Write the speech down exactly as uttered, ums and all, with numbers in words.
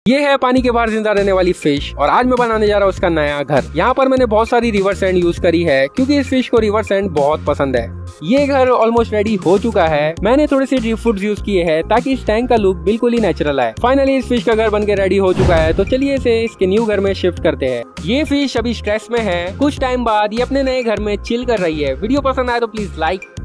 ये है पानी के बाहर जिंदा रहने वाली फिश और आज मैं बनाने जा रहा हूँ उसका नया घर। यहाँ पर मैंने बहुत सारी रिवर सैंड यूज करी है क्योंकि इस फिश को रिवर सैंड बहुत पसंद है। ये घर ऑलमोस्ट रेडी हो चुका है। मैंने थोड़े से ड्रिप फूड्स यूज किए हैं ताकि इस टैंक का लुक बिल्कुल ही नेचुरल आए। फाइनली इस फिश का घर बनके रेडी हो चुका है, तो चलिए इसे इसके न्यू घर में शिफ्ट करते हैं। ये फिश अभी स्ट्रेस में है। कुछ टाइम बाद ये अपने नए घर में चिल कर रही है। वीडियो पसंद आए तो प्लीज लाइक